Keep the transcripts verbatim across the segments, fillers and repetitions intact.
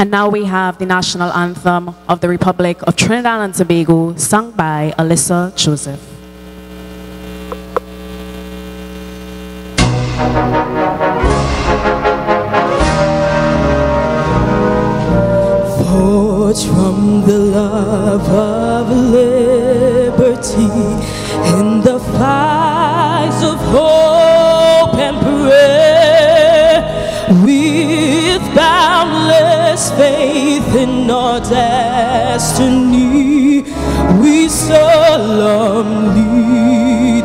And now we have the national anthem of the Republic of Trinidad and Tobago, sung by Alyssa Joseph. Forged from the love of liberty in the fires of hope and prayer, with boundless faith in our destiny, we solemnly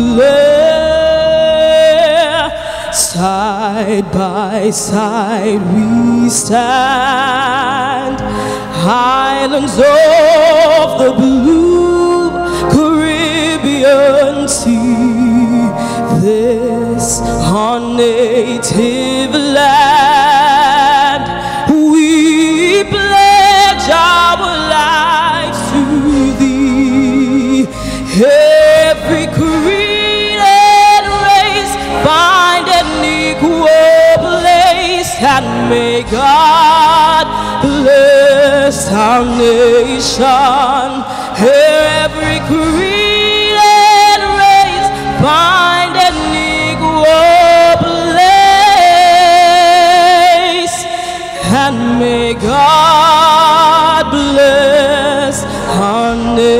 declare, side by side we stand, islands of the blue Caribbean Sea, this our native land. We pledge our lives to thee. Every creed and race find an equal place, and may God bless our nation. Every creed and race find an equal place, and may God bless our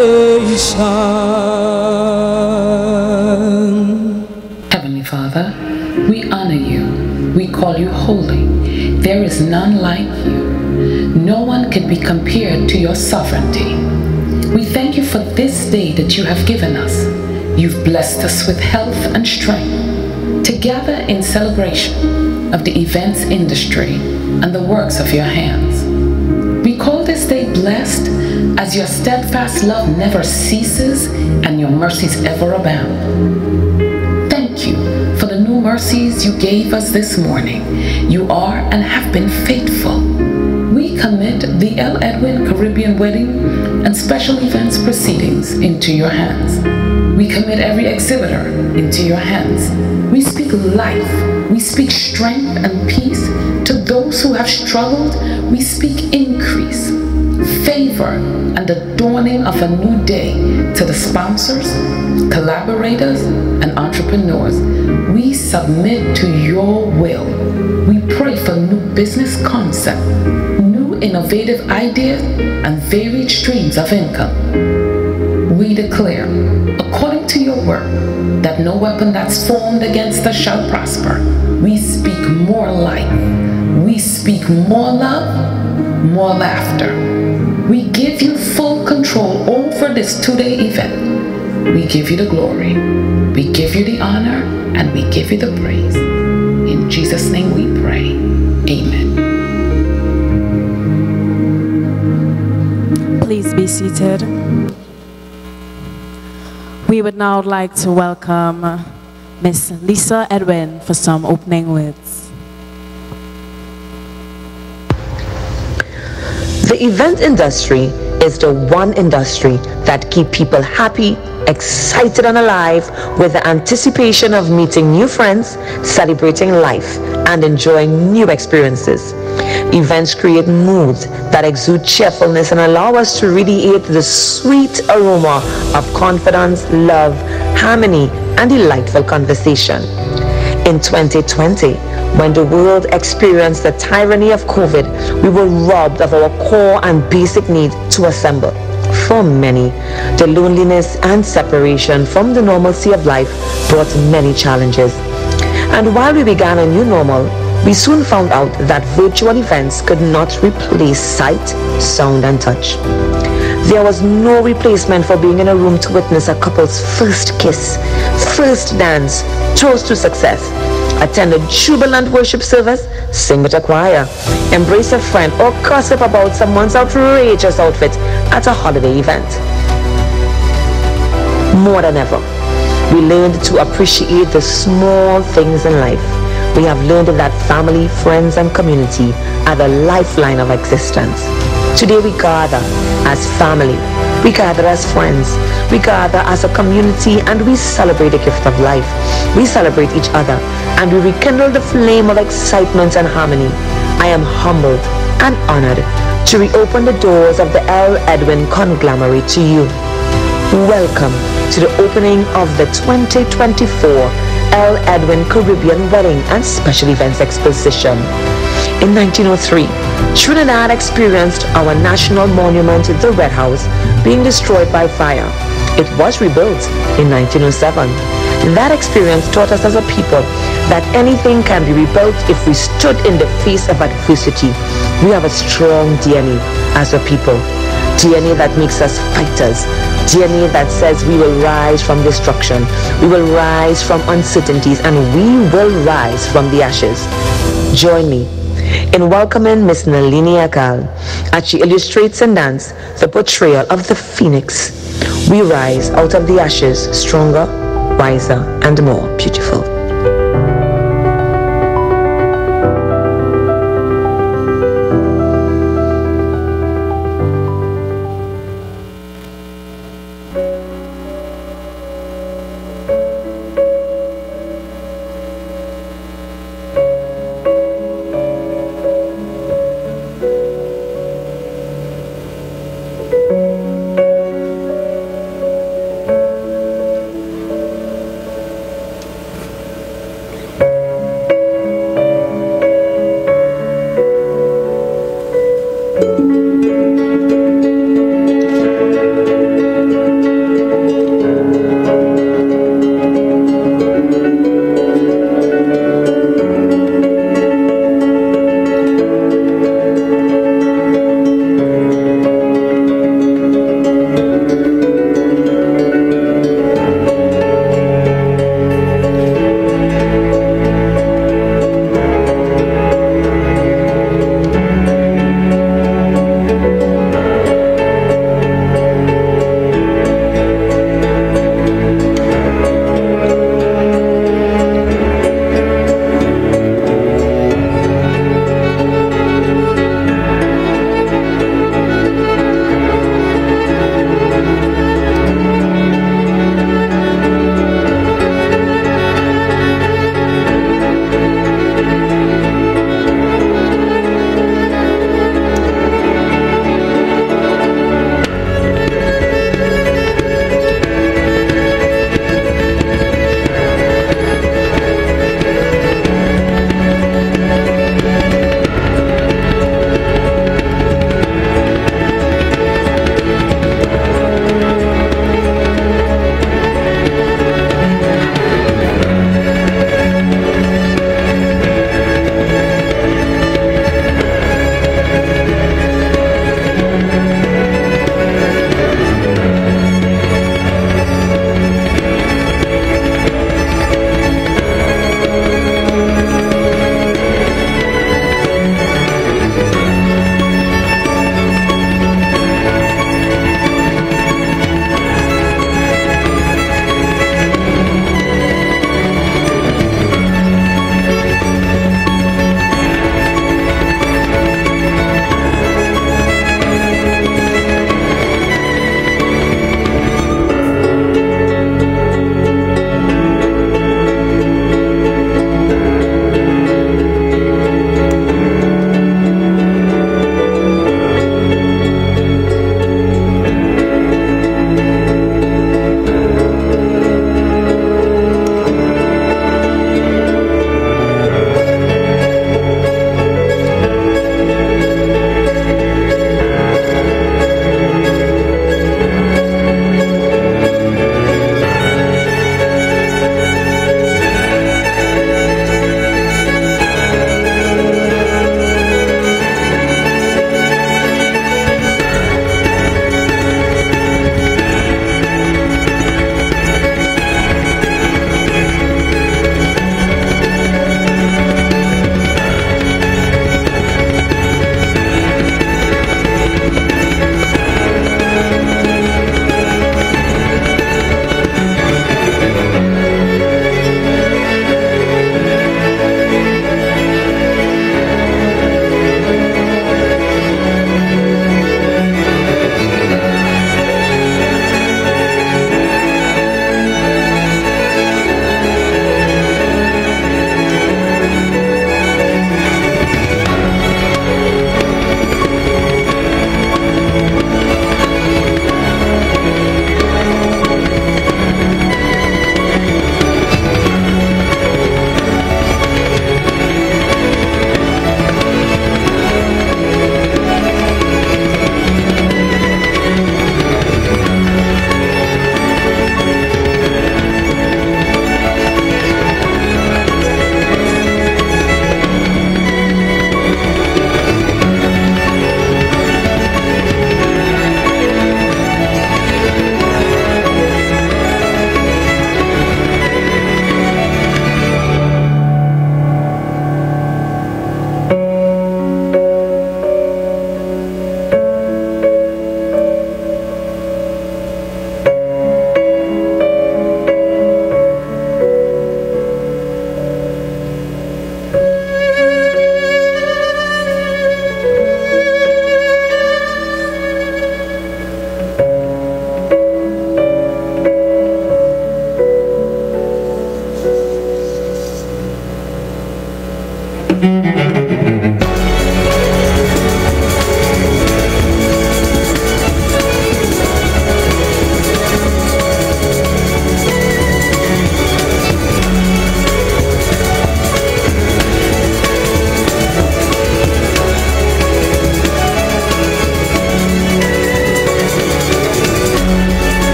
nation. Heavenly Father, we honor you. We call you holy. There is none like you. No one can be compared to your sovereignty. We thank you for this day that you have given us. You've blessed us with health and strength to gather in celebration of the events industry and the works of your hands. We call this day blessed, as your steadfast love never ceases and your mercies ever abound. Thank you for the new mercies you gave us this morning. You are and have been faithful. We commit the L. Edwin Caribbean Wedding and special events proceedings into your hands. We commit every exhibitor into your hands. We speak life. We speak strength and peace to those who have struggled. We speak increase, favor, and the dawning of a new day to the sponsors, collaborators, and entrepreneurs. We submit to your will. We pray for new business concepts, new innovative ideas, and varied streams of income. We declare, according to your word, that no weapon that's formed against us shall prosper. We speak more life. We speak more love, more laughter. We give you full control over this two-day event. We give you the glory, we give you the honor, and we give you the praise. In Jesus' name we pray. Amen. Please be seated. We would now like to welcome Miss Lisa Edwin for some opening words. The event industry is the one industry that keeps people happy, excited and alive, with the anticipation of meeting new friends, celebrating life, and enjoying new experiences. Events create moods that exude cheerfulness and allow us to radiate the sweet aroma of confidence, love, harmony, and delightful conversation. In twenty twenty, when the world experienced the tyranny of COVID, we were robbed of our core and basic need to assemble. For many, the loneliness and separation from the normalcy of life brought many challenges. And while we began a new normal, we soon found out that virtual events could not replace sight, sound, and touch. There was no replacement for being in a room to witness a couple's first kiss, first dance, toast to success, attend a jubilant worship service, sing with a choir, embrace a friend, or gossip about someone's outrageous outfit at a holiday event. More than ever, we learned to appreciate the small things in life. We have learned that family, friends, and community are the lifeline of existence. Today we gather as family, we gather as friends, we gather as a community, and we celebrate the gift of life. We celebrate each other, and we rekindle the flame of excitement and harmony. I am humbled and honored to reopen the doors of the L. Edwin conglomerate to you. Welcome to the opening of the twenty twenty-four L. Edwin Caribbean Wedding and Special Events Exposition. In nineteen oh three, Trinidad experienced our national monument, the Red House, being destroyed by fire. It was rebuilt in nineteen oh seven. That experience taught us as a people that anything can be rebuilt if we stood in the face of adversity. We have a strong D N A as a people. D N A that makes us fighters. D N A that says we will rise from destruction. We will rise from uncertainties, and we will rise from the ashes. Join me in welcoming Miss Nalini Akal as she illustrates and dance the portrayal of the phoenix. We rise out of the ashes stronger, wiser, and more beautiful.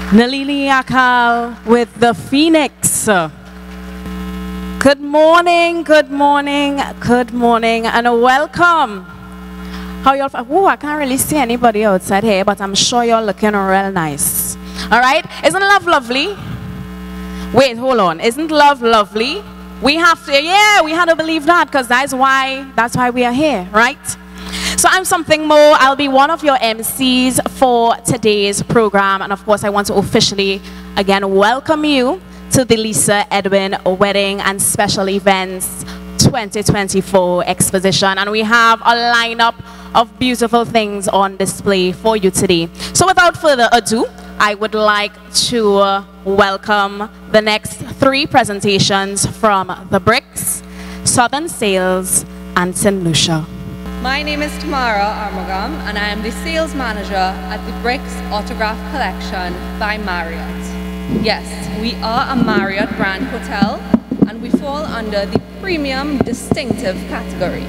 Nalini Akal with the Phoenix. Good morning, good morning, good morning, and welcome. How y'all? Oh, I can't really see anybody outside here, but I'm sure you're looking real nice. All right? Isn't love lovely? Wait, hold on. Isn't love lovely? We have to, yeah, we had to believe that because that's why, that's why we are here, right? So I'm Something More. I'll be one of your M Cs for today's program. And of course, I want to officially, again, welcome you to the Lisa Edwin Wedding and Special Events twenty twenty-four exposition. And we have a lineup of beautiful things on display for you today. So without further ado, I would like to uh, welcome the next three presentations from the Bricks, Southern Sales, and Saint Lucia. My name is Tamara Armagam, and I am the sales manager at the Bricks Autograph Collection by Marriott. Yes, we are a Marriott brand hotel, and we fall under the premium distinctive category.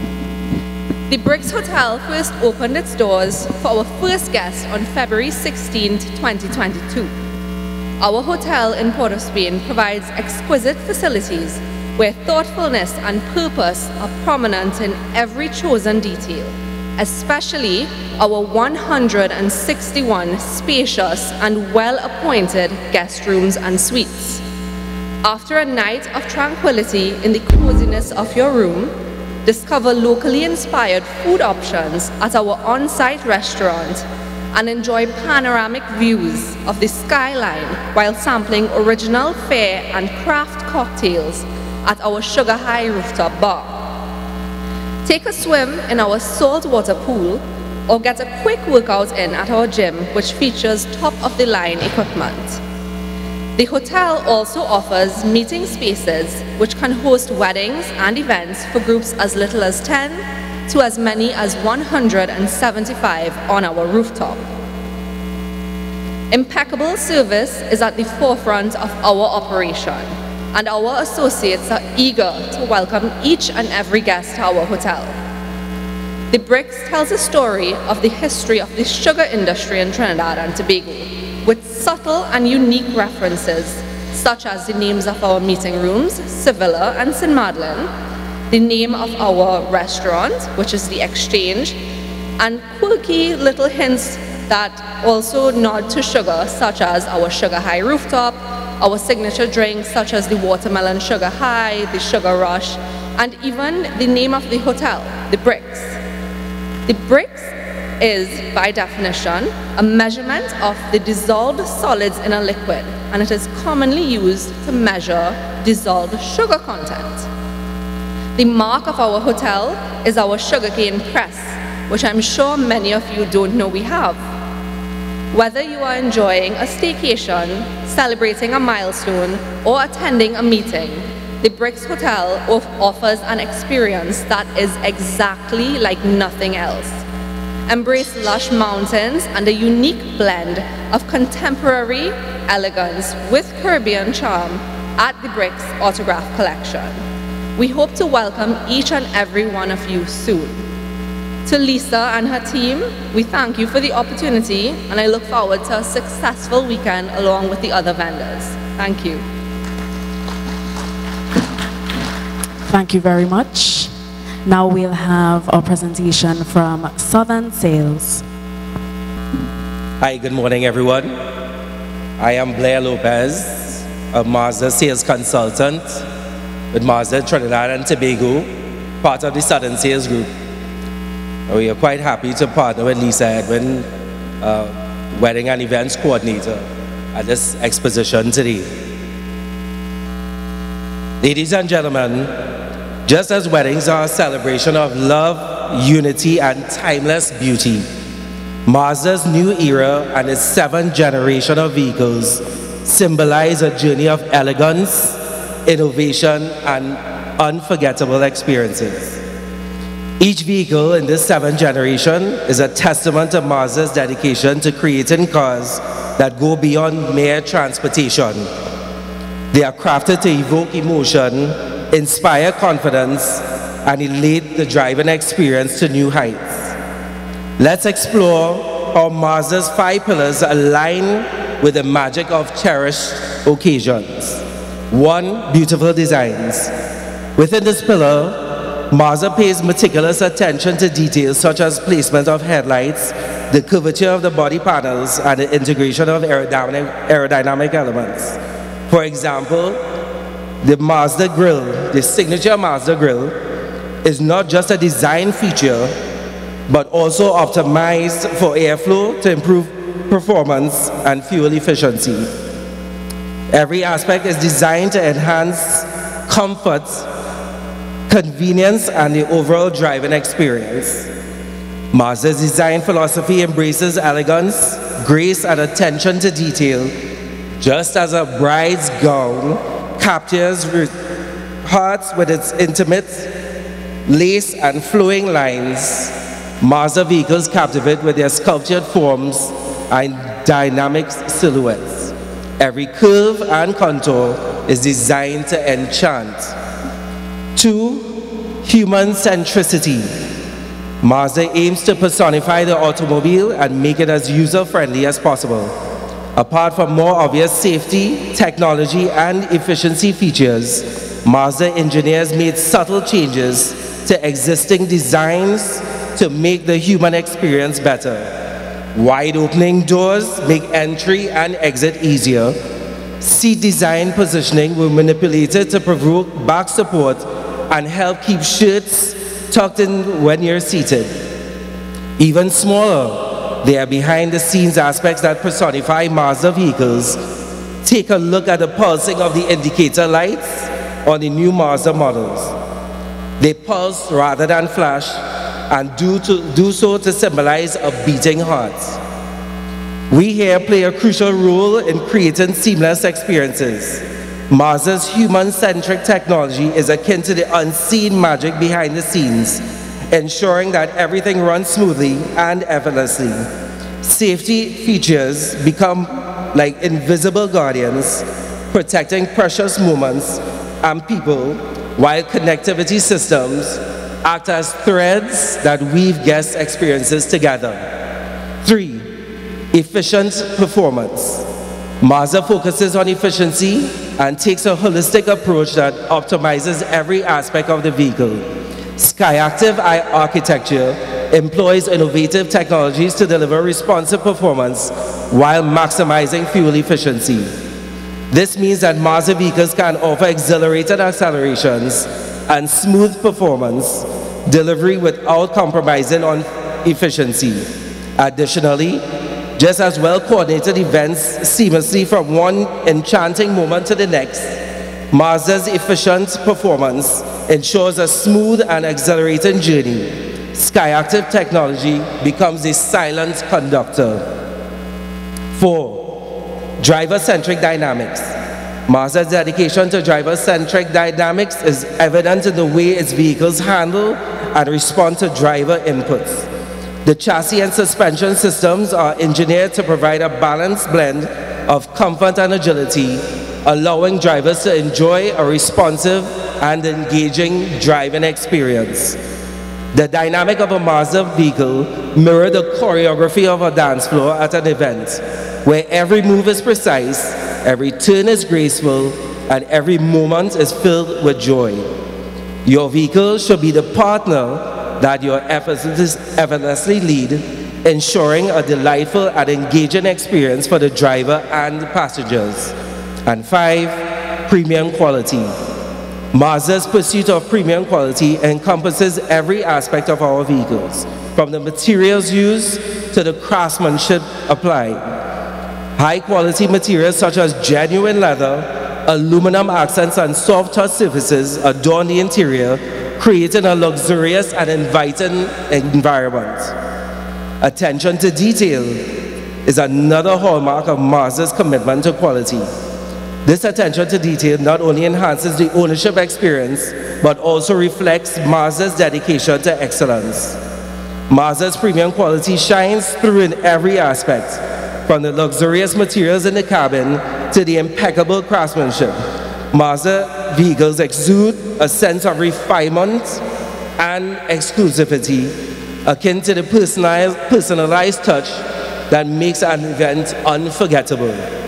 The Bricks Hotel first opened its doors for our first guest on February sixteenth, twenty twenty-two. Our hotel in Port of Spain provides exquisite facilities where thoughtfulness and purpose are prominent in every chosen detail, especially our one hundred sixty-one spacious and well-appointed guest rooms and suites. After a night of tranquility in the coziness of your room, discover locally inspired food options at our on-site restaurant and enjoy panoramic views of the skyline while sampling original fare and craft cocktails at our Sugar High rooftop bar. Take a swim in our saltwater pool or get a quick workout in at our gym, which features top-of-the-line equipment. The hotel also offers meeting spaces which can host weddings and events for groups as little as ten to as many as one hundred seventy-five on our rooftop. Impeccable service is at the forefront of our operation, and our associates are eager to welcome each and every guest to our hotel. The Bricks tells a story of the history of the sugar industry in Trinidad and Tobago, with subtle and unique references, such as the names of our meeting rooms, Sevilla and Saint Madeleine, the name of our restaurant, which is the Exchange, and quirky little hints that also nod to sugar, such as our Sugar High rooftop, our signature drinks such as the Watermelon Sugar High, the Sugar Rush, and even the name of the hotel, the Bricks. The Bricks is, by definition, a measurement of the dissolved solids in a liquid, and it is commonly used to measure dissolved sugar content. The mark of our hotel is our sugarcane press, which I'm sure many of you don't know we have. Whether you are enjoying a staycation, celebrating a milestone, or attending a meeting, the Bricks Hotel offers an experience that is exactly like nothing else. Embrace lush mountains and a unique blend of contemporary elegance with Caribbean charm at the Bricks Autograph Collection. We hope to welcome each and every one of you soon. To Lisa and her team, we thank you for the opportunity, and I look forward to a successful weekend along with the other vendors. Thank you. Thank you very much. Now we'll have our presentation from Southern Sales. Hi, good morning, everyone. I am Blair Lopez, a Mazda sales consultant with Mazda Trinidad and Tobago, part of the Southern Sales Group. We are quite happy to partner with Lisa Edwin, uh, Wedding and Events Coordinator, at this exposition today. Ladies and gentlemen, just as weddings are a celebration of love, unity, and timeless beauty, Mazda's new era and its seventh generation of vehicles symbolize a journey of elegance, innovation, and unforgettable experiences. Each vehicle in this seventh generation is a testament to Mazda's dedication to creating cars that go beyond mere transportation. They are crafted to evoke emotion, inspire confidence, and elevate the driving experience to new heights. Let's explore how Mazda's five pillars align with the magic of cherished occasions. One, beautiful designs. Within this pillar, Mazda pays meticulous attention to details such as placement of headlights, the curvature of the body panels, and the integration of aerodynamic, aerodynamic elements. For example, the Mazda grille, the signature Mazda grille, is not just a design feature, but also optimized for airflow to improve performance and fuel efficiency. Every aspect is designed to enhance comfort, convenience, and the overall driving experience. Mazda's design philosophy embraces elegance, grace, and attention to detail, just as a bride's gown captures hearts with its intimate lace and flowing lines. Mazda vehicles captivate with their sculptured forms and dynamic silhouettes. Every curve and contour is designed to enchant. Two, human centricity. Mazda aims to personify the automobile and make it as user-friendly as possible. Apart from more obvious safety, technology, and efficiency features, Mazda engineers made subtle changes to existing designs to make the human experience better. Wide opening doors make entry and exit easier. Seat design positioning were manipulated to provoke back support and help keep shirts tucked in when you're seated. Even smaller, they are behind-the-scenes aspects that personify Mazda vehicles. Take a look at the pulsing of the indicator lights on the new Mazda models. They pulse rather than flash, and do, to, do so to symbolize a beating heart. We here play a crucial role in creating seamless experiences. Mazda's human-centric technology is akin to the unseen magic behind the scenes, ensuring that everything runs smoothly and effortlessly. Safety features become like invisible guardians, protecting precious moments and people, while connectivity systems act as threads that weave guest experiences together. Three, efficient performance. Mazda focuses on efficiency and takes a holistic approach that optimizes every aspect of the vehicle. Skyactiv architecture employs innovative technologies to deliver responsive performance while maximizing fuel efficiency. This means that Mazda vehicles can offer accelerated accelerations and smooth performance delivery without compromising on efficiency. Additionally, just as well-coordinated events seamlessly from one enchanting moment to the next, Mazda's efficient performance ensures a smooth and exhilarating journey. Skyactiv technology becomes a silent conductor. Four, driver-centric dynamics. Mazda's dedication to driver-centric dynamics is evident in the way its vehicles handle and respond to driver inputs. The chassis and suspension systems are engineered to provide a balanced blend of comfort and agility, allowing drivers to enjoy a responsive and engaging driving experience. The dynamic of a Mazda vehicle mirrors the choreography of a dance floor at an event, where every move is precise, every turn is graceful, and every moment is filled with joy. Your vehicle should be the partner that you effortlessly lead, ensuring a delightful and engaging experience for the driver and passengers. And five, premium quality. Mazda's pursuit of premium quality encompasses every aspect of our vehicles, from the materials used to the craftsmanship applied. High-quality materials such as genuine leather, aluminum accents, and soft touch surfaces adorn the interior, creating a luxurious and inviting environment. Attention to detail is another hallmark of Mazda's commitment to quality. This attention to detail not only enhances the ownership experience, but also reflects Mazda's dedication to excellence. Mazda's premium quality shines through in every aspect, from the luxurious materials in the cabin to the impeccable craftsmanship. Mazda vehicles exude a sense of refinement and exclusivity, akin to the personalized, personalized touch that makes an event unforgettable.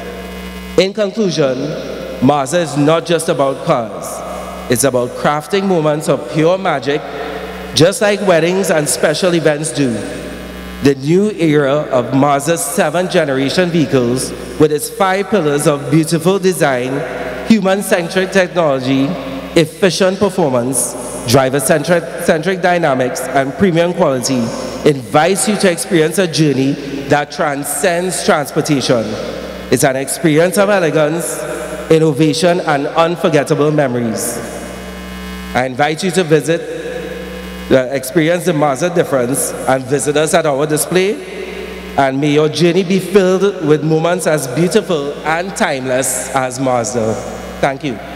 In conclusion, Marza is not just about cars. It's about crafting moments of pure magic, just like weddings and special events do. The new era of Marza's seventh generation vehicles, with its five pillars of beautiful design, human-centric technology, efficient performance, driver-centric centric dynamics, and premium quality, invites you to experience a journey that transcends transportation. It's an experience of elegance, innovation, and unforgettable memories. I invite you to visit, uh, experience the Marza difference, and visit us at our display. And may your journey be filled with moments as beautiful and timeless as Marza. Thank you.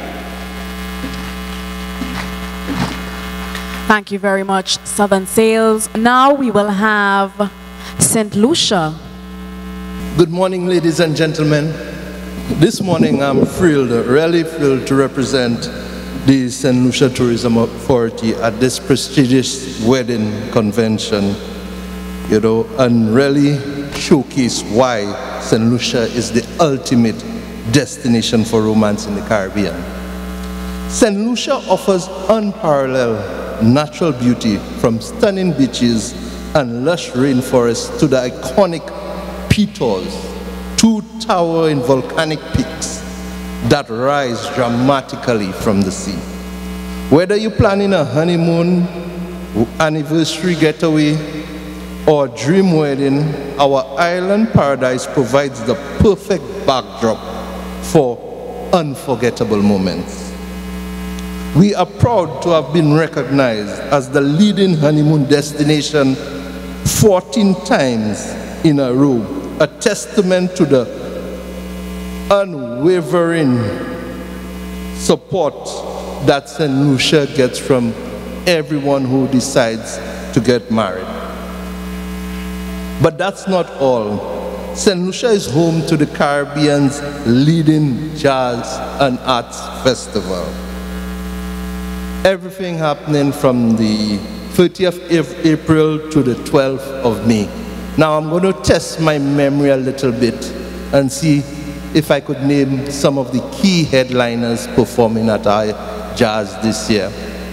Thank you very much, Southern Sales. Now we will have Saint Lucia. Good morning, ladies and gentlemen. This morning I'm thrilled, really thrilled to represent the Saint Lucia Tourism Authority at this prestigious wedding convention, you know, and really showcase why Saint Lucia is the ultimate destination for romance in the Caribbean. Saint Lucia offers unparalleled natural beauty, from stunning beaches and lush rainforests to the iconic Pitos, two towering volcanic peaks that rise dramatically from the sea. Whether you're planning a honeymoon, anniversary getaway, or dream wedding, our island paradise provides the perfect backdrop for unforgettable moments. We are proud to have been recognized as the leading honeymoon destination fourteen times in a row, a testament to the unwavering support that Saint Lucia gets from everyone who decides to get married. But that's not all. Saint Lucia is home to the Caribbean's leading jazz and arts festival. Everything happening from the thirtieth of April to the twelfth of May. Now I'm going to test my memory a little bit and see if I could name some of the key headliners performing at our jazz this year.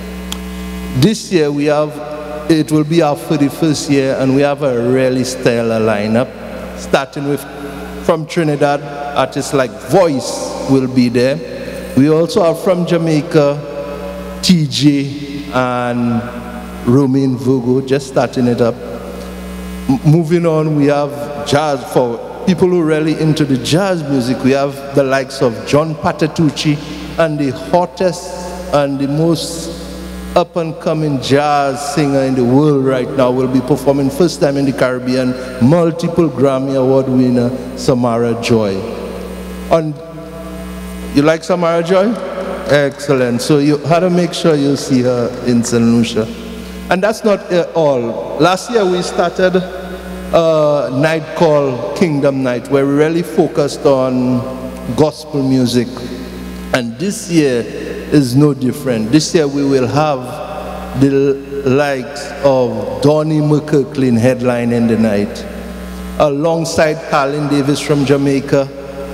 This year we have, it will be our thirty-first year, and we have a really stellar lineup, starting with, from Trinidad, artists like Voice will be there. We also have from Jamaica, T J and Romain Virgo, just starting it up. M moving on, we have jazz. For people who are really into the jazz music, we have the likes of John Patitucci, and the hottest and the most up-and-coming jazz singer in the world right now will be performing first time in the Caribbean, multiple Grammy Award winner, Samara Joy. And you like Samara Joy? Excellent. So you had to make sure you see her in Saint Lucia. And that's not uh, all. Last year we started a night called Kingdom Night, where we really focused on gospel music. And this year is no different. This year we will have the likes of Donnie McKirkland headlining the night, alongside Carlin Davis from Jamaica,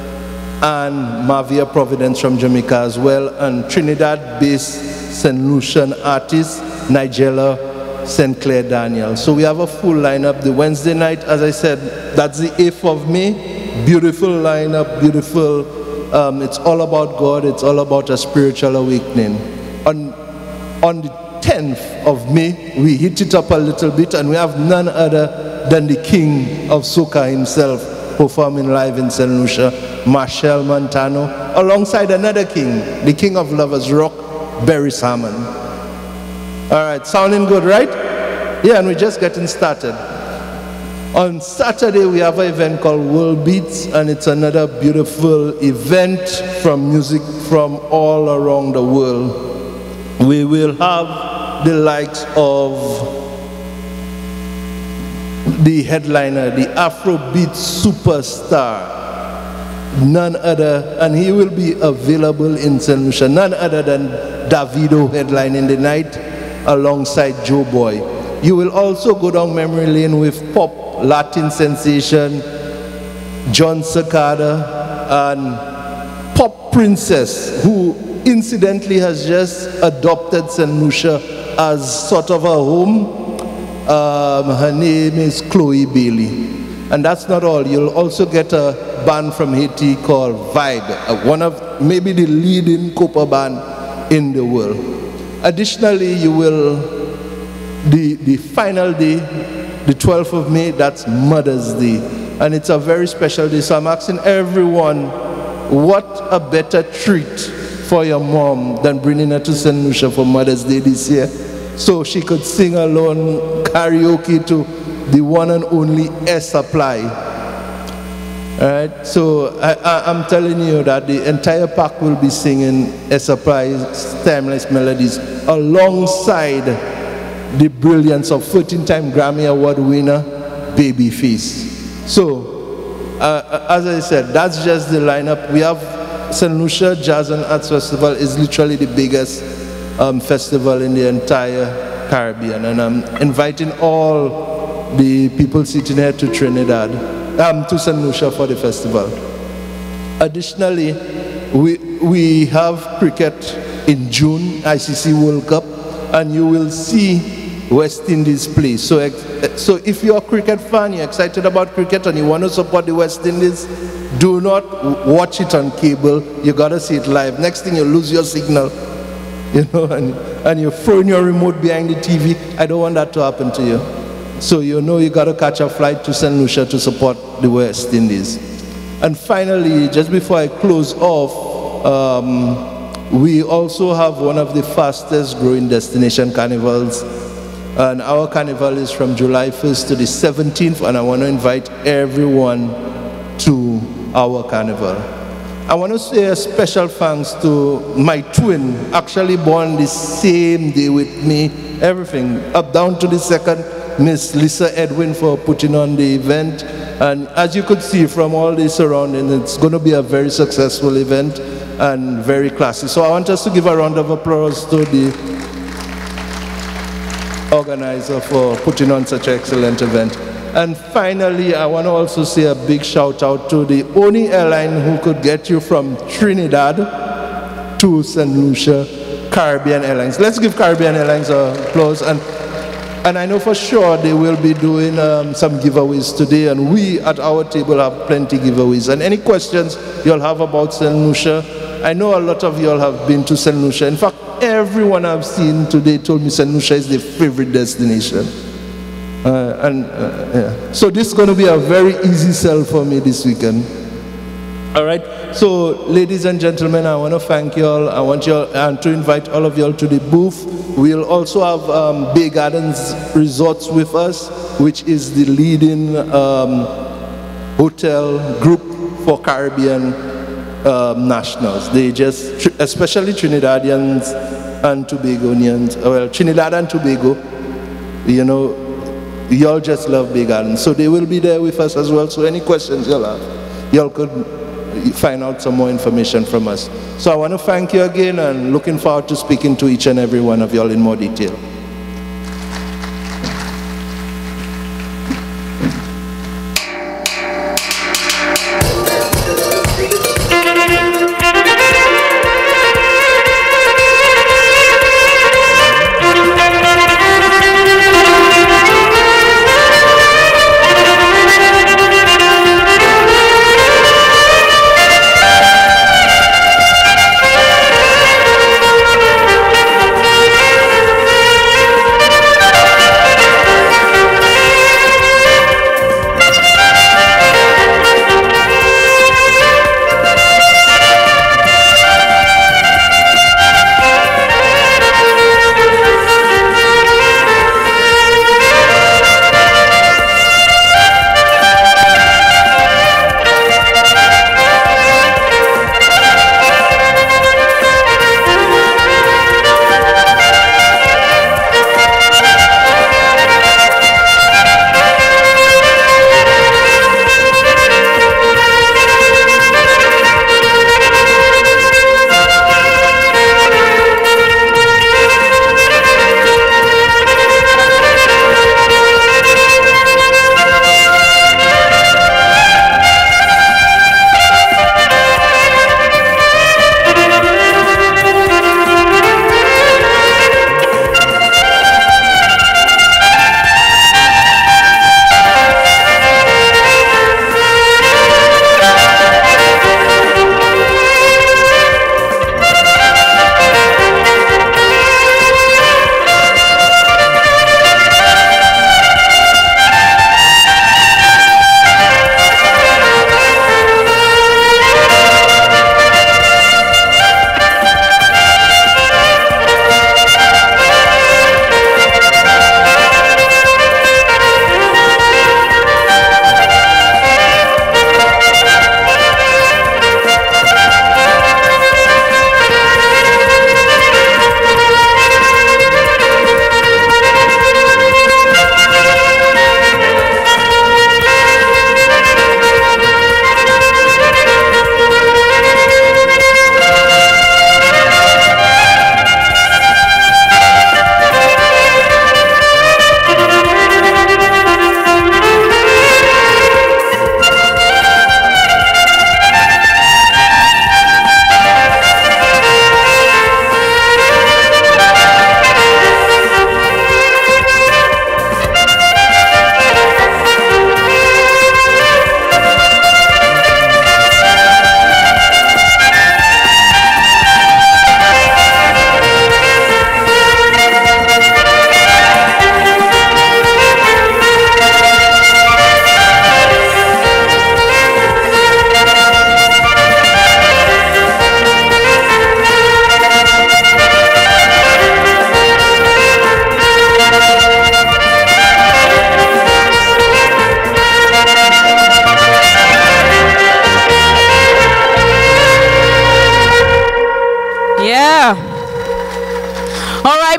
and Mavia Providence from Jamaica as well, and Trinidad-based Saint Lucian artist Nigella Saint Clair Daniel. So we have a full lineup. The Wednesday night, as I said, that's the eighth of May. Beautiful lineup, beautiful. Um, it's all about God. It's all about a spiritual awakening. On, on the tenth of May, we hit it up a little bit, and we have none other than the king of soca himself performing live in Saint Lucia, Marshall Montano, alongside another king, the king of lovers rock, Barry Salmon. All right, sounding good, right? Yeah, and we're just getting started. On Saturday, we have an event called World Beats, and it's another beautiful event from music from all around the world. We will have the likes of the headliner, the Afrobeat superstar, none other, and he will be available in Saint Lucia, none other than Davido headlining the night alongside Joe Boy. You will also go down memory lane with pop Latin sensation John Cicada and pop princess who incidentally has just adopted Saint Lucia as sort of a home. Um, her name is Chloe Bailey. And that's not all. You'll also get a band from Haiti called Vibe, uh, one of maybe the leading Copa band in the world. Additionally, you will, the, the final day, the twelfth of May, that's Mother's Day. And it's a very special day. So I'm asking everyone, what a better treat for your mom than bringing her to Saint Lucia for Mother's Day this year, so she could sing alone karaoke to the one and only Air Supply. All right, so I, I, I'm telling you that the entire pack will be singing Air Supply's timeless melodies alongside the brilliance of fourteen-time Grammy Award winner Babyface. So, uh, as I said, that's just the lineup. We have Saint Lucia Jazz and Arts Festival is literally the biggest um, festival in the entire Caribbean, and I'm inviting all the people sitting here to Trinidad, um, to Saint Lucia for the festival. Additionally, we, we have cricket in June, I C C World Cup, and you will see West Indies play. So, so if you're a cricket fan, you're excited about cricket and you want to support the West Indies, do not watch it on cable. You gotta see it live. Next thing, you lose your signal, you know, and, and you're throwing your remote behind the T V. I don't want that to happen to you. So you know you got to catch a flight to Saint Lucia to support the West Indies. And finally, just before I close off, um, we also have one of the fastest growing destination carnivals. And our carnival is from July first to the seventeenth, and I want to invite everyone to our carnival. I want to say a special thanks to my twin, actually born the same day with me, everything, up down to the second, Miss Lisa Edwin, for putting on the event. And as you could see from all the surroundings, it's going to be a very successful event and very classy. So I want us to give a round of applause to the organizer for putting on such an excellent event. And finally, I want to also say a big shout out to the only airline who could get you from Trinidad to Saint Lucia, Caribbean Airlines. Let's give Caribbean Airlines an applause. And And I know for sure they will be doing um, some giveaways today, and we at our table have plenty giveaways. And any questions you'll have about Saint Lucia, I know a lot of y'all have been to Saint Lucia. In fact, everyone I've seen today told me Saint Lucia is their favorite destination. Uh, and uh, yeah. So this is going to be a very easy sell for me this weekend. All right, so ladies and gentlemen, I want to thank you all. I want you all, and to invite all of you all to the booth. We'll also have um, Bay Gardens Resorts with us, which is the leading um, hotel group for Caribbean um, nationals. They just, especially Trinidadians and Tobagonians, well, Trinidad and Tobago, you know, you all just love Bay Gardens. So they will be there with us as well. So any questions you'll have, y'all could find out some more information from us. So I want to thank you again, and looking forward to speaking to each and every one of y'all in more detail.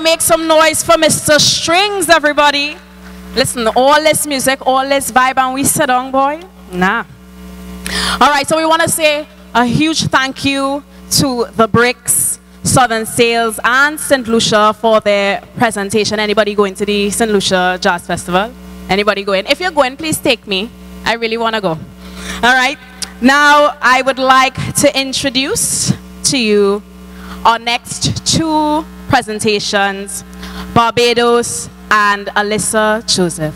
make some noise for Mister Strings, everybody. Listen, all this music, all this vibe, and we sit down, boy? Nah. All right, so we want to say a huge thank you to the Bricks, Southern Sales, and Saint Lucia for their presentation. Anybody going to the Saint Lucia Jazz Festival? Anybody going? If you're going, please take me. I really want to go. All right. Now, I would like to introduce to you our next two presentations, Barbados and Alyssa Joseph.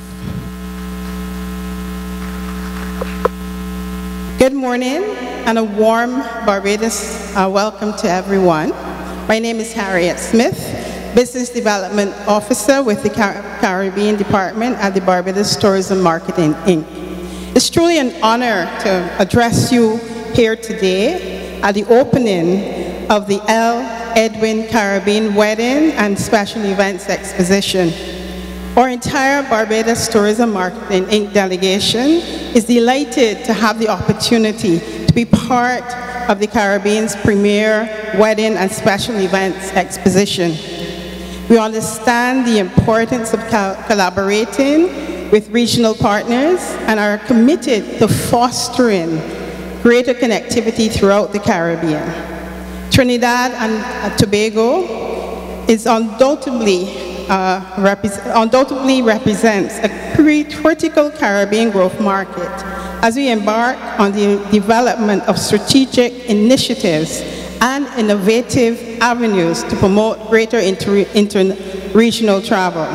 Good morning and a warm Barbados uh, welcome to everyone. My name is Harriet Smith, Business Development Officer with the Car Caribbean Department at the Barbados Tourism Marketing, Incorporated. It's truly an honor to address you here today at the opening of the L. Edwin Caribbean Wedding and Special Events Exposition. Our entire Barbados Tourism Marketing, Incorporated delegation is delighted to have the opportunity to be part of the Caribbean's premier wedding and special events exposition. We understand the importance of collaborating with regional partners and are committed to fostering greater connectivity throughout the Caribbean. Trinidad and Tobago is undoubtedly, uh, repre undoubtedly represents a critical Caribbean growth market as we embark on the development of strategic initiatives and innovative avenues to promote greater inter-regional travel.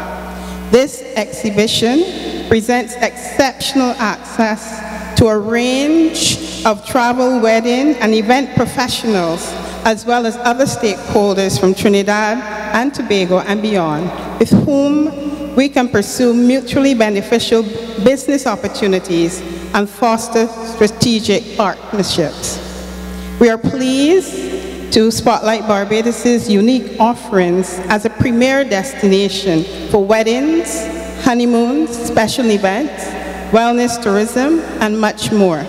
This exhibition presents exceptional access to a range of travel, wedding, and event professionals, as well as other stakeholders from Trinidad and Tobago and beyond, with whom we can pursue mutually beneficial business opportunities and foster strategic partnerships. We are pleased to spotlight Barbados's unique offerings as a premier destination for weddings, honeymoons, special events, wellness tourism, and much more.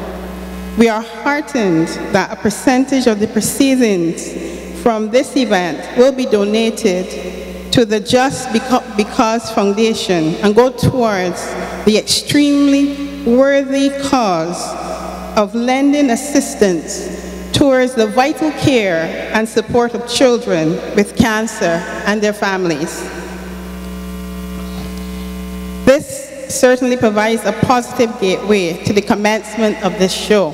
We are heartened that a percentage of the proceedings from this event will be donated to the Just Because Foundation and go towards the extremely worthy cause of lending assistance towards the vital care and support of children with cancer and their families. This certainly provides a positive gateway to the commencement of this show.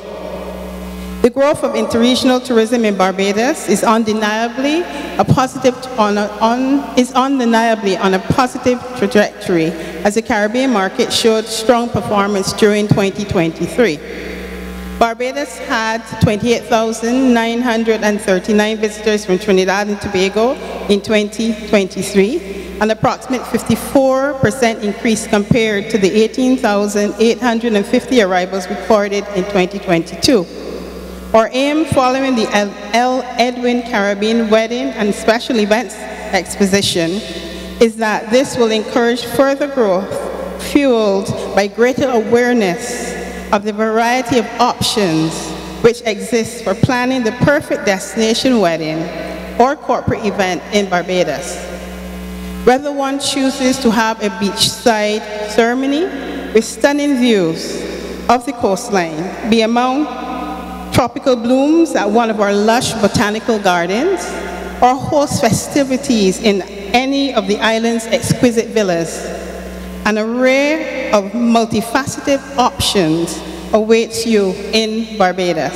The growth of interregional tourism in Barbados is undeniably a positive on, a, on is undeniably on a positive trajectory, as the Caribbean market showed strong performance during twenty twenty-three. Barbados had twenty-eight thousand nine hundred thirty-nine visitors from Trinidad and Tobago in twenty twenty-three, an approximate fifty-four percent increase compared to the eighteen thousand eight hundred fifty arrivals recorded in twenty twenty-two. Our aim following the L. Edwin Caribbean Wedding and Special Events Exposition is that this will encourage further growth, fueled by greater awareness of the variety of options which exist for planning the perfect destination wedding or corporate event in Barbados. Whether one chooses to have a beachside ceremony with stunning views of the coastline, be among tropical blooms at one of our lush botanical gardens, or host festivities in any of the island's exquisite villas, an array of multifaceted options awaits you in Barbados.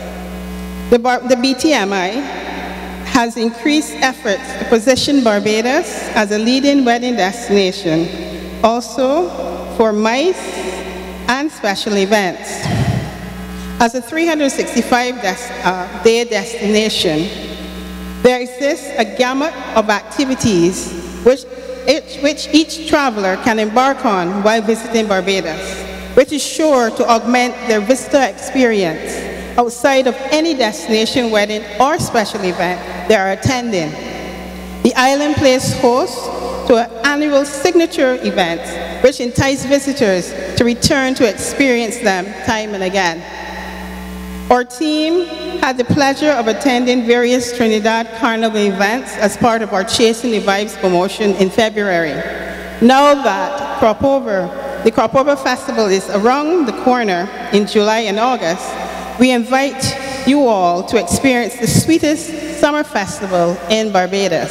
The, Bar the B T M I has increased efforts to position Barbados as a leading wedding destination, also for MICE and special events. As a three hundred sixty-five day uh, destination, there exists a gamut of activities which each, which each traveler can embark on while visiting Barbados, which is sure to augment their visitor experience outside of any destination wedding or special event they are attending. The island plays host to an annual signature events which entice visitors to return to experience them time and again. Our team had the pleasure of attending various Trinidad Carnival events as part of our Chasing the Vibes promotion in February. Now that Crop Over, the Crop Over Festival is around the corner in July and August, we invite you all to experience the sweetest summer festival in Barbados.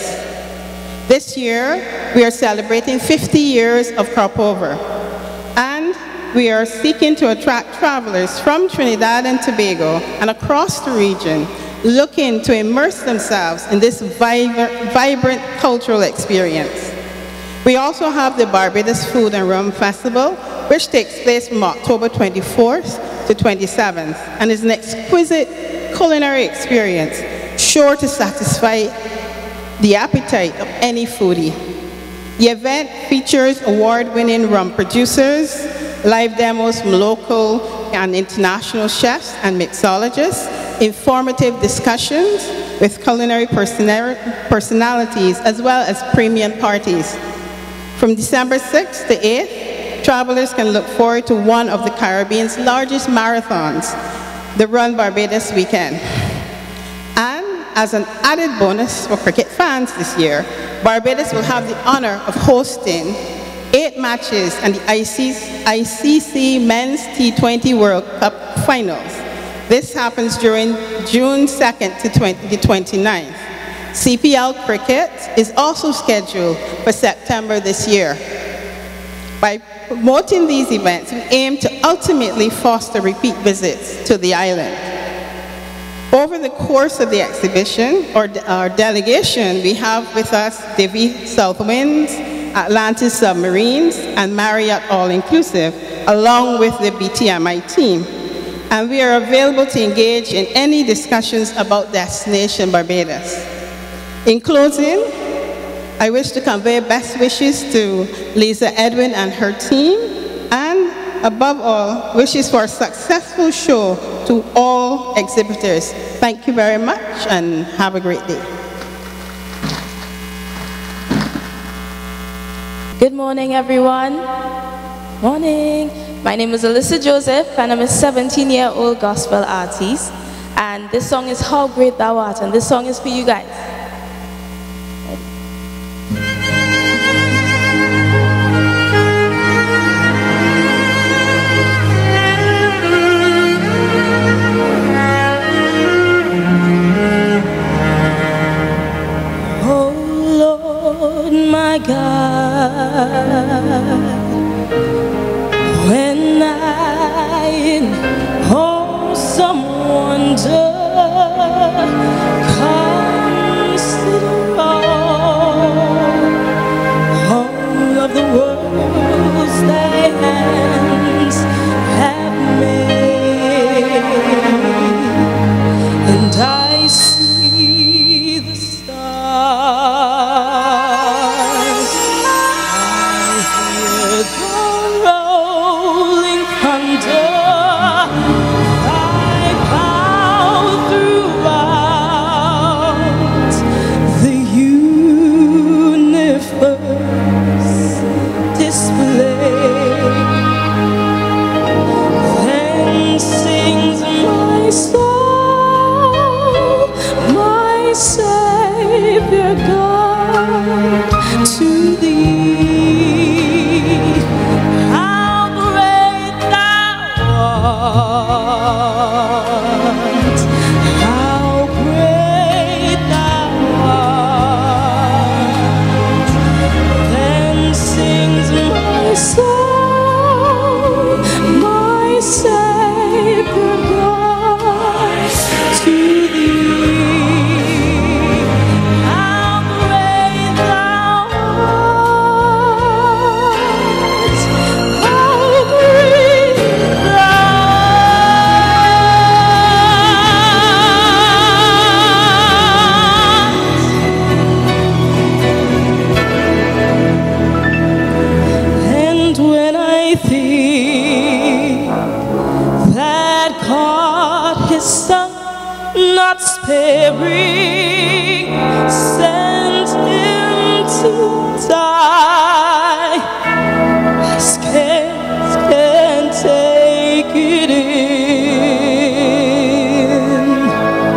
This year, we are celebrating fifty years of Crop Over, and we are seeking to attract travelers from Trinidad and Tobago and across the region looking to immerse themselves in this vibrant cultural experience. We also have the Barbados Food and Rum Festival, which takes place from October twenty-fourth to twenty-seventh, and is an exquisite culinary experience sure to satisfy the appetite of any foodie. The event features award-winning rum producers, live demos from local and international chefs and mixologists, informative discussions with culinary personalities, as well as premium parties. From December sixth to eighth, travelers can look forward to one of the Caribbean's largest marathons, the Run Barbados Weekend. And as an added bonus for cricket fans this year, Barbados will have the honor of hosting eight matches and the I C C Men's T twenty World Cup Finals. This happens during June second to the twenty-ninth. C P L cricket is also scheduled for September this year. By promoting these events, we aim to ultimately foster repeat visits to the island. Over the course of the exhibition, or our delegation, we have with us Divi Southwinds, Atlantis Submarines, and Marriott All-Inclusive, along with the B T M I team. And we are available to engage in any discussions about Destination Barbados. In closing, I wish to convey best wishes to Lisa Edwin and her team, and above all, wishes for a successful show to all exhibitors. Thank you very much, and have a great day. Good morning, everyone. Morning. My name is Alyssa Joseph, and I'm a seventeen-year-old gospel artist. And this song is How Great Thou Art, and this song is for you guys. My God, when I in awesome wonder consider all, all of the worlds thy hands have made, and I see the stars. To thee, how great thou art, how great thou art. Then sings my soul, my Savior God, to thee. Not sparing, sent him to die. I scarce can take it in.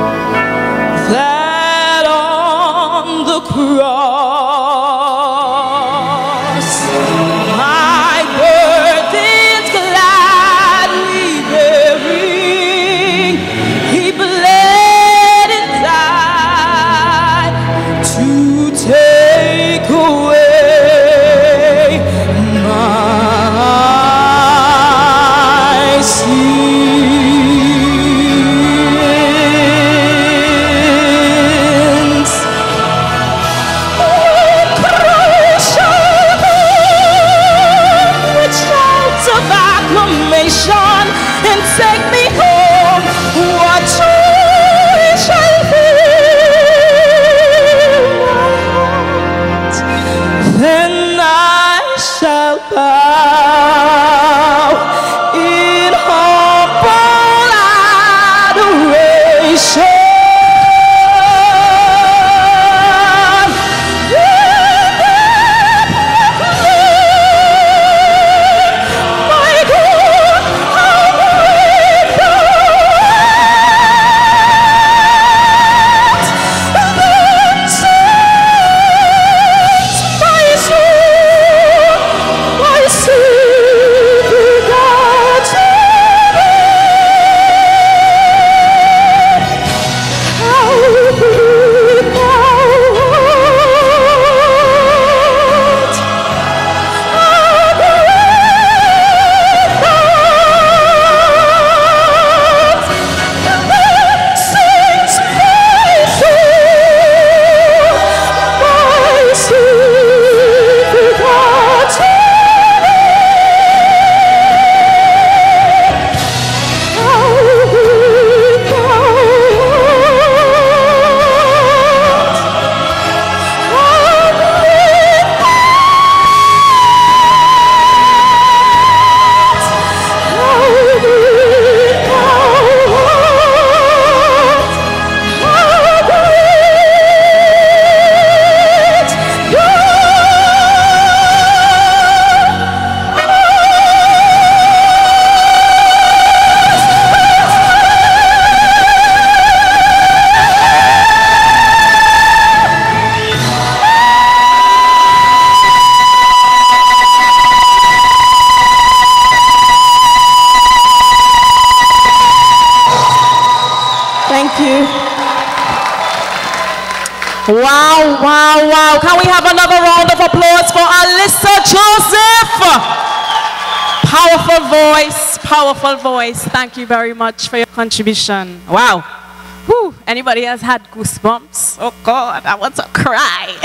Thank you. Wow, wow, wow. Can we have another round of applause for Alyssa Joseph? Powerful voice, powerful voice. Thank you very much for your contribution. Wow. Whew. Anybody has had goosebumps? Oh God, I want to cry.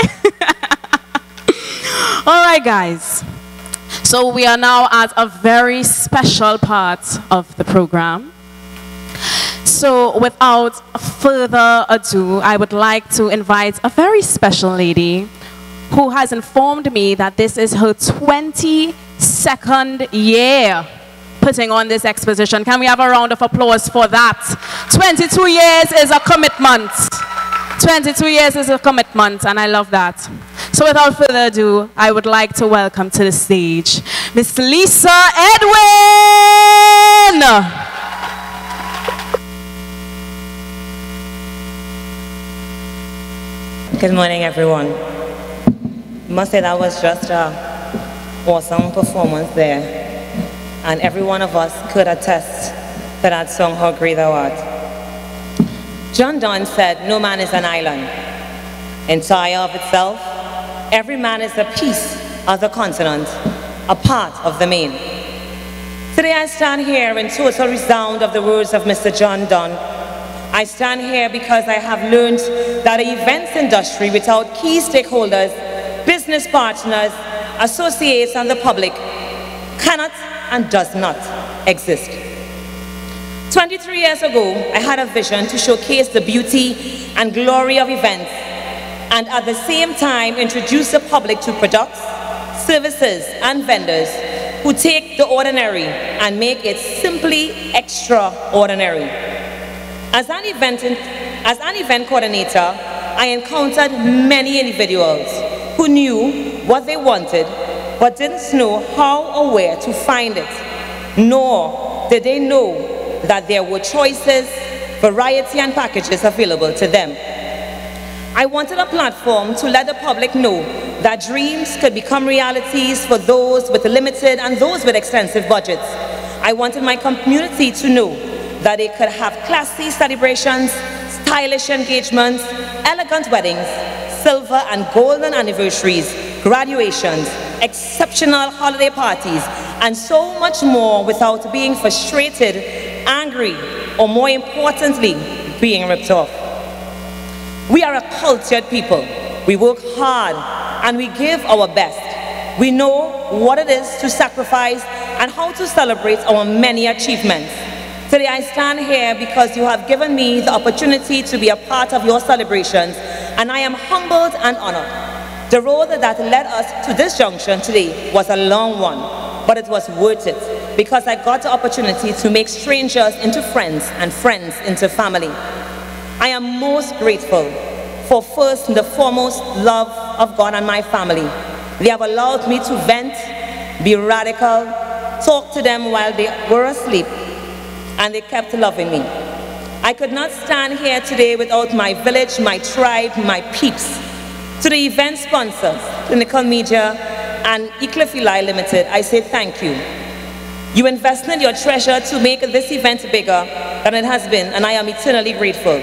All right, guys. So we are now at a very special part of the program. So without further ado, I would like to invite a very special lady who has informed me that this is her twenty-second year putting on this exposition. Can we have a round of applause for that? twenty-two years is a commitment. twenty-two years is a commitment, and I love that. So without further ado, I would like to welcome to the stage Miss Lisa Edwin. Good morning, everyone. I must say that was just an awesome performance there. And every one of us could attest to that song, How Great Thou Art. John Donne said, no man is an island. Entire of itself, every man is a piece of the continent, a part of the main. Today I stand here in total resound of the words of Mister John Donne. I stand here because I have learned that the events industry without key stakeholders, business partners, associates, and the public cannot and does not exist. twenty-three years ago, I had a vision to showcase the beauty and glory of events and at the same time introduce the public to products, services, and vendors who take the ordinary and make it simply extraordinary. As an event, as an event coordinator, I encountered many individuals who knew what they wanted but didn't know how or where to find it, nor did they know that there were choices, variety, and packages available to them. I wanted a platform to let the public know that dreams could become realities for those with limited and those with extensive budgets. I wanted my community to know that they could have classy celebrations, stylish engagements, elegant weddings, silver and golden anniversaries, graduations, exceptional holiday parties, and so much more without being frustrated, angry, or more importantly, being ripped off. We are a cultured people. We work hard and we give our best. We know what it is to sacrifice and how to celebrate our many achievements. Today I stand here because you have given me the opportunity to be a part of your celebrations, and I am humbled and honored. The road that led us to this junction today was a long one, but it was worth it because I got the opportunity to make strangers into friends and friends into family. I am most grateful for first and the foremost love of God and my family. They have allowed me to vent, be radical, talk to them while they were asleep, and they kept loving me. I could not stand here today without my village, my tribe, my peeps. To the event sponsors, Clinical Media and Eclafili Limited, I say thank you. You invested your treasure to make this event bigger than it has been, and I am eternally grateful.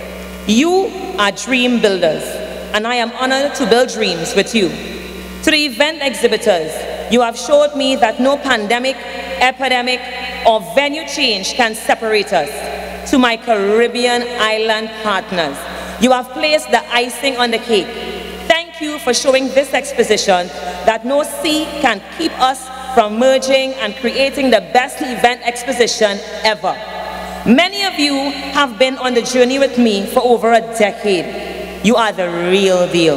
You are dream builders, and I am honored to build dreams with you. To the event exhibitors, you have showed me that no pandemic, epidemic, or venue change can separate us. To my Caribbean island partners, you have placed the icing on the cake. Thank you for showing this exposition that no sea can keep us from merging and creating the best event exposition ever. Many of you have been on the journey with me for over a decade. You are the real deal.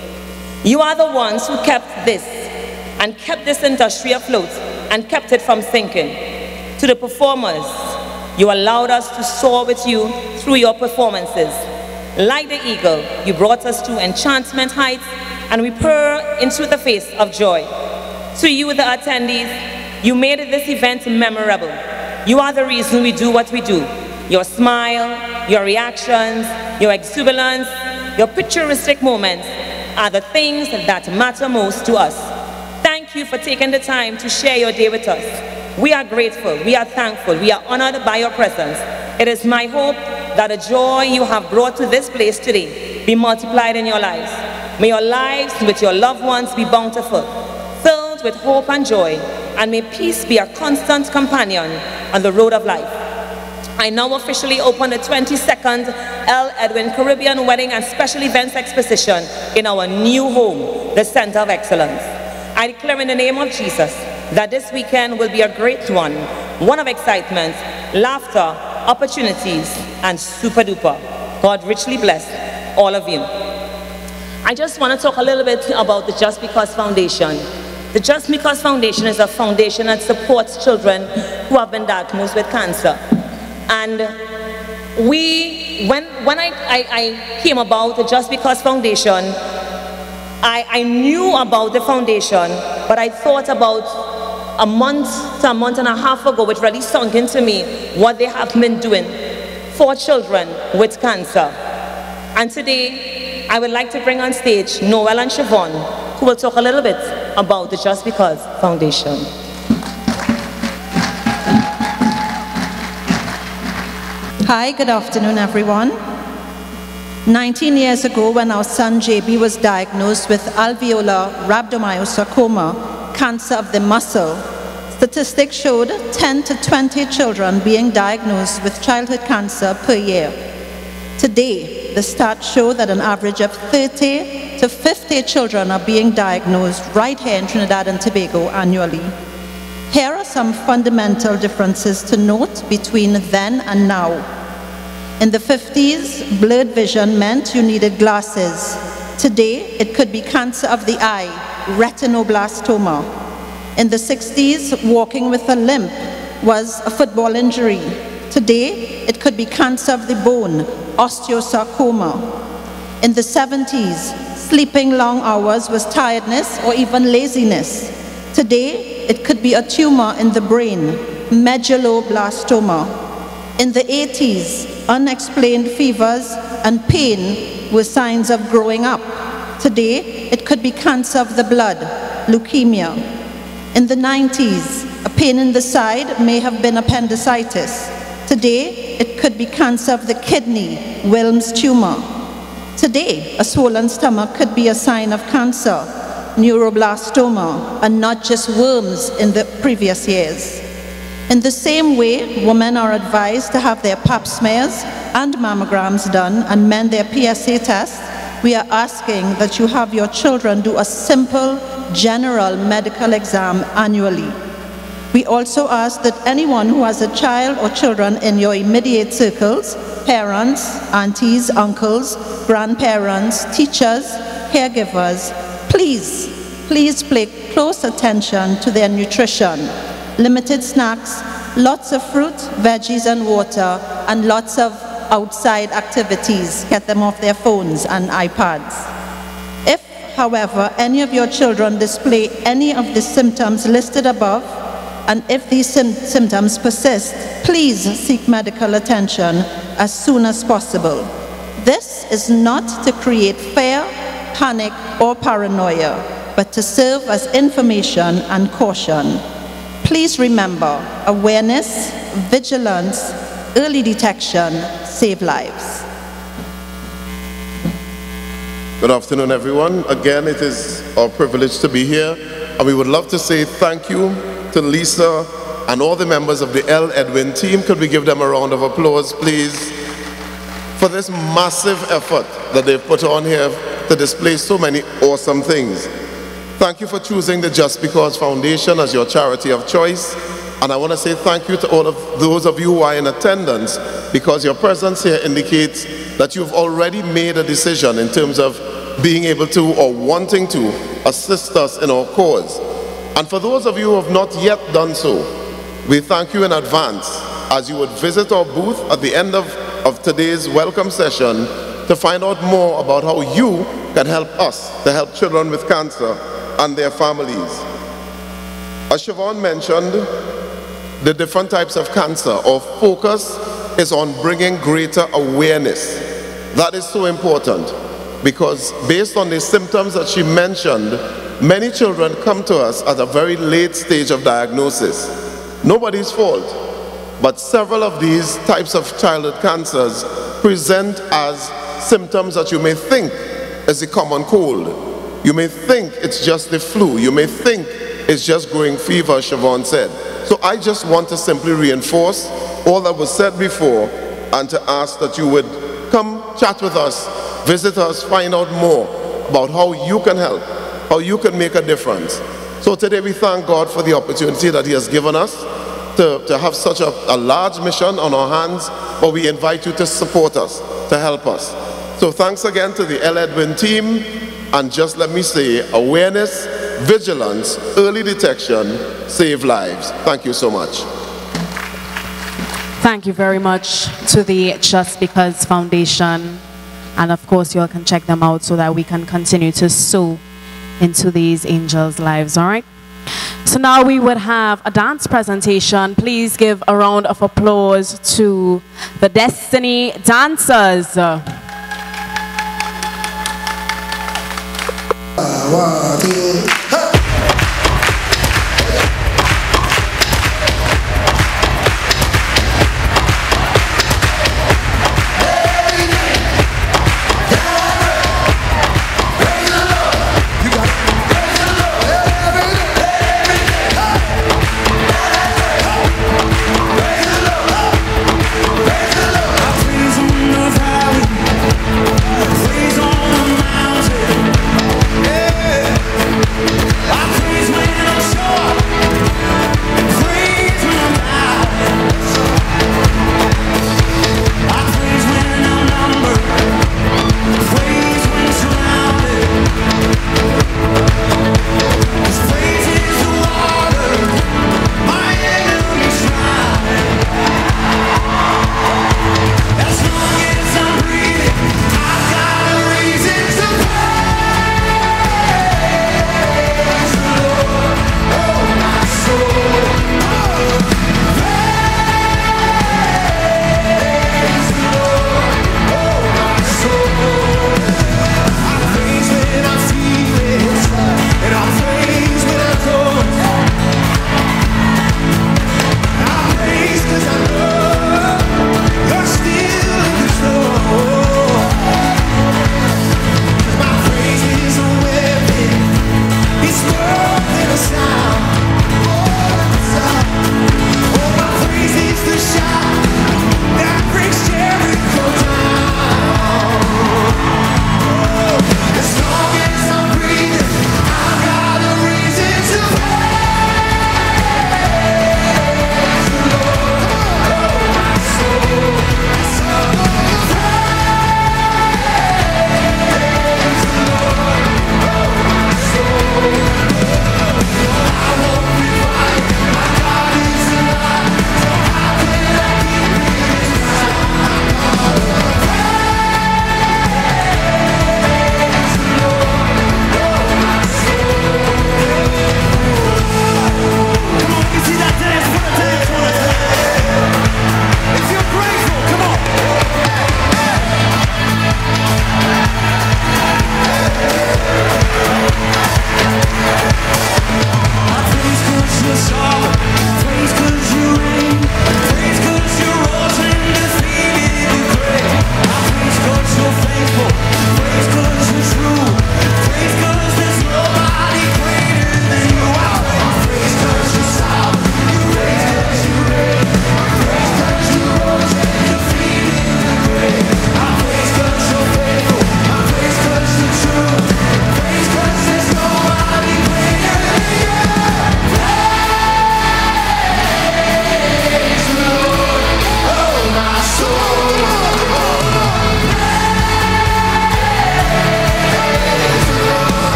You are the ones who kept this and kept this industry afloat and kept it from sinking. To the performers, you allowed us to soar with you through your performances. Like the eagle, you brought us to enchantment heights, and we purr into the face of joy. To you, the attendees, you made this event memorable. You are the reason we do what we do. Your smile, your reactions, your exuberance, your picturesque moments are the things that matter most to us. Thank you for taking the time to share your day with us. We are grateful, we are thankful, we are honored by your presence. It is my hope that the joy you have brought to this place today be multiplied in your lives. May your lives with your loved ones be bountiful, filled with hope and joy, and may peace be a constant companion on the road of life. I now officially open the twenty-second L. Edwin Caribbean Wedding and Special Events Exposition in our new home, the Center of Excellence. I declare in the name of Jesus that this weekend will be a great one, one of excitement, laughter, opportunities, and super duper. God richly bless all of you. I just want to talk a little bit about the Just Because Foundation. The Just Because Foundation is a foundation that supports children who have been diagnosed with cancer. And we, when, when I, I, I came about the Just Because Foundation, I, I knew about the foundation, but I thought about a month to a month and a half ago, which really sunk into me what they have been doing for children with cancer. And today, I would like to bring on stage Noel and Siobhan, who will talk a little bit about the Just Because Foundation. Hi, good afternoon, everyone. nineteen years ago, when our son J B was diagnosed with alveolar rhabdomyosarcoma, cancer of the muscle, statistics showed ten to twenty children being diagnosed with childhood cancer per year. Today, the stats show that an average of thirty to fifty children are being diagnosed right here in Trinidad and Tobago annually. Here are some fundamental differences to note between then and now. In the fifties, blurred vision meant you needed glasses. Today, it could be cancer of the eye, retinoblastoma. In the sixties, walking with a limp was a football injury. Today, it could be cancer of the bone, osteosarcoma. In the seventies, sleeping long hours was tiredness or even laziness. Today, it could be a tumor in the brain, medulloblastoma. In the eighties, unexplained fevers and pain were signs of growing up. Today, it could be cancer of the blood, leukemia. In the nineties, a pain in the side may have been appendicitis. Today, it could be cancer of the kidney, Wilms tumor. Today, a swollen stomach could be a sign of cancer, neuroblastoma, and not just worms in the previous years. In the same way, women are advised to have their pap smears and mammograms done and men their P S A tests, we are asking that you have your children do a simple general medical exam annually. We also ask that anyone who has a child or children in your immediate circles, parents, aunties, uncles, grandparents, teachers, caregivers, please, please pay close attention to their nutrition. Limited snacks, lots of fruit, veggies and water, and lots of outside activities. Get them off their phones and iPads. If, however, any of your children display any of the symptoms listed above, and if these sim symptoms persist, please seek medical attention as soon as possible. This is not to create fear, panic, or paranoia, but to serve as information and caution. Please remember, awareness, vigilance, early detection save lives. Good afternoon, everyone. Again, it is our privilege to be here, and we would love to say thank you to Lisa and all the members of the L. Edwin team. Could we give them a round of applause, please, for this massive effort that they've put on here to display so many awesome things. Thank you for choosing the Just Because Foundation as your charity of choice. And I want to say thank you to all of those of you who are in attendance, because your presence here indicates that you've already made a decision in terms of being able to or wanting to assist us in our cause. And for those of you who have not yet done so, we thank you in advance as you would visit our booth at the end of, of today's welcome session to find out more about how you can help us to help children with cancer and their families. As Siobhan mentioned, the different types of cancer, our focus is on bringing greater awareness. That is so important, because based on the symptoms that she mentioned, many children come to us at a very late stage of diagnosis. Nobody's fault, but several of these types of childhood cancers present as symptoms that you may think is a common cold. You may think it's just the flu. You may think it's just growing fever, Siobhan said. So I just want to simply reinforce all that was said before and to ask that you would come chat with us, visit us, find out more about how you can help, how you can make a difference. So today we thank God for the opportunity that He has given us to, to have such a, a large mission on our hands, but we invite you to support us, to help us. So thanks again to the El Edwin team, and just let me say, awareness, vigilance, early detection, save lives. Thank you so much. Thank you very much to the Just Because Foundation. And of course, you all can check them out so that we can continue to sow into these angels' lives, all right? So now we would have a dance presentation. Please give a round of applause to the Destiny Dancers. One, two,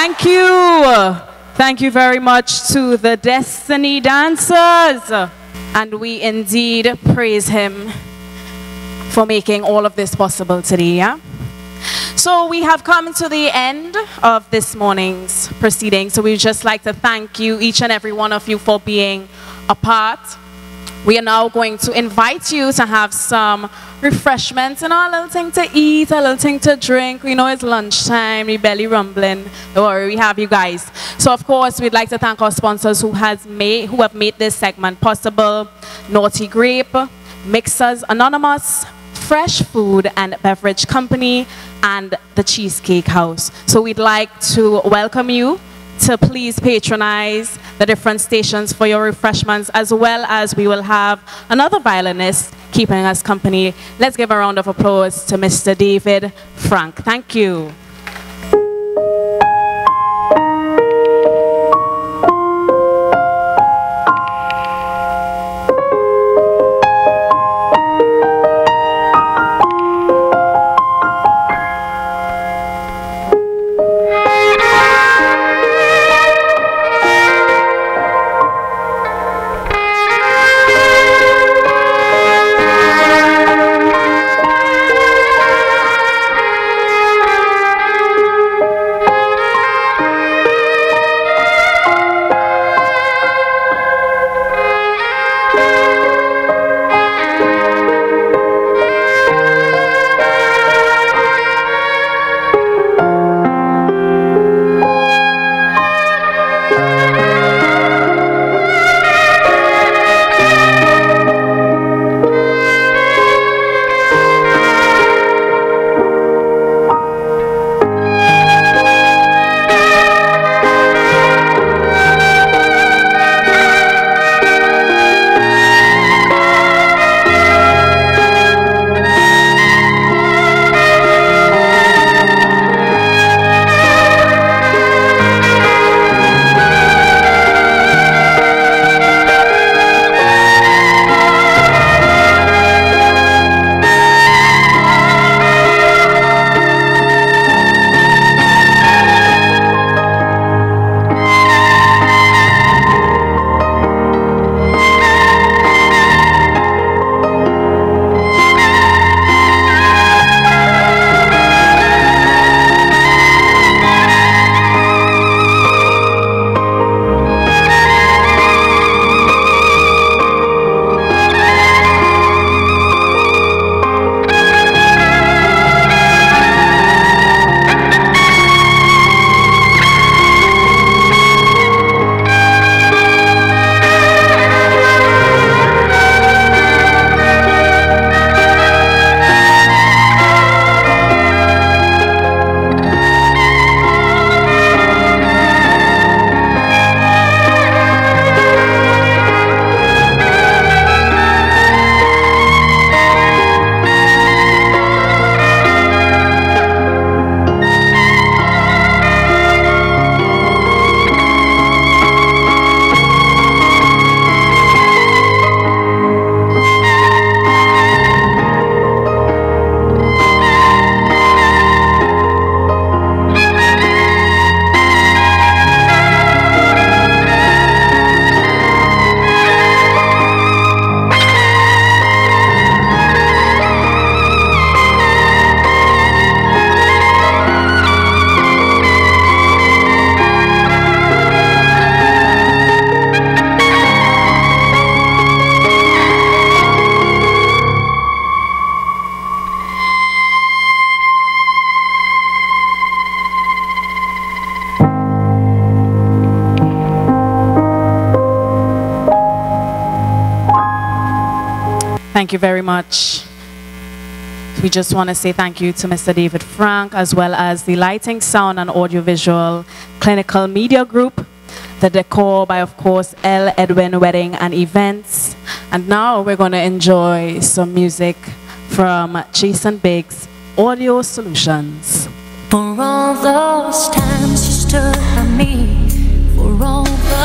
Thank you. Thank you very much to the Destiny Dancers. And we indeed praise him for making all of this possible today. Yeah? So we have come to the end of this morning's proceedings. So we'd just like to thank you, each and every one of you, for being a part. We are now going to invite you to have some refreshments, you know, a little thing to eat, a little thing to drink. We know it's lunchtime, we belly rumbling. Don't worry, we have you guys. So of course, we'd like to thank our sponsors who has made, who have made this segment possible. Naughty Grape, Mixers Anonymous, Fresh Food and Beverage Company, and the Cheesecake House. So we'd like to welcome you to please patronize the different stations for your refreshments, as well as we will have another violinist keeping us company. Let's give a round of applause to Mister David Frank. Thank you. Thank you very much. We just want to say thank you to Mister David Frank, as well as the Lighting, Sound and Audiovisual Clinical Media Group, the decor by, of course, L. Edwin Wedding and Events. And now we're going to enjoy some music from Jason Biggs Audio Solutions. For all those times you stood by me, for all the